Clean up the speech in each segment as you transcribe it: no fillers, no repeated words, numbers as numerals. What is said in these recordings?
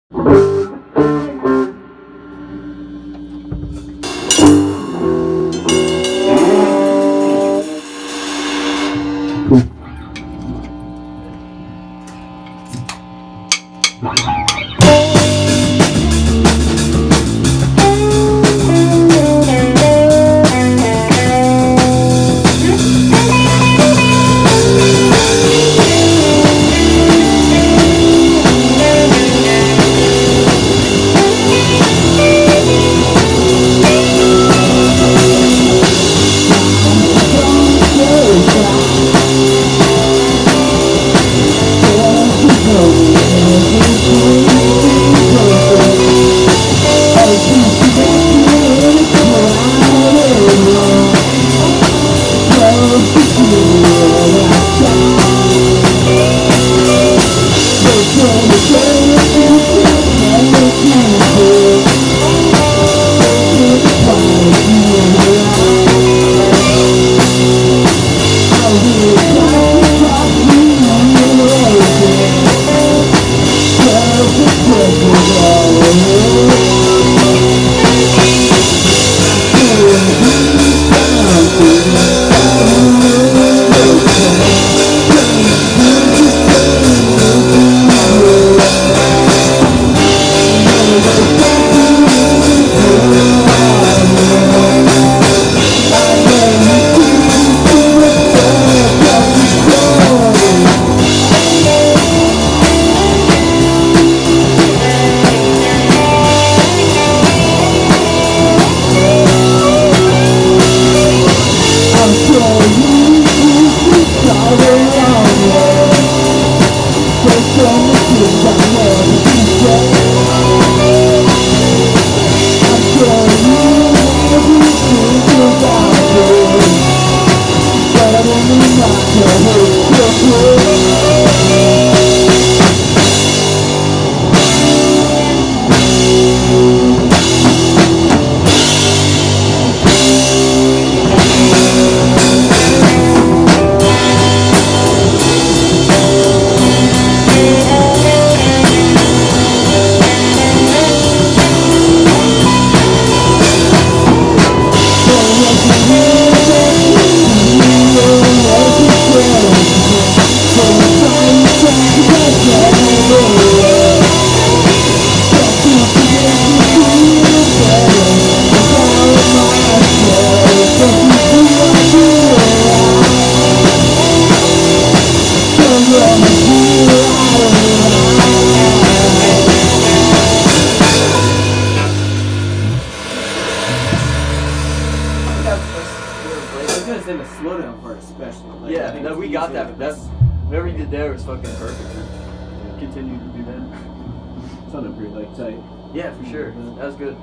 Whatever you did there was fucking perfect. Continue to do that. Sounded pretty like tight. Yeah, for sure. That was good.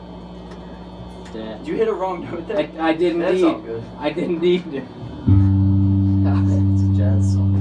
Yeah. Did you hit a wrong note there? I did indeed. That's all good. I did indeed. It's a jazz song.